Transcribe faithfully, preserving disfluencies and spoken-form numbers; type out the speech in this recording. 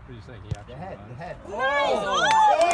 What do you think? He actually The head, was? the head. Nice!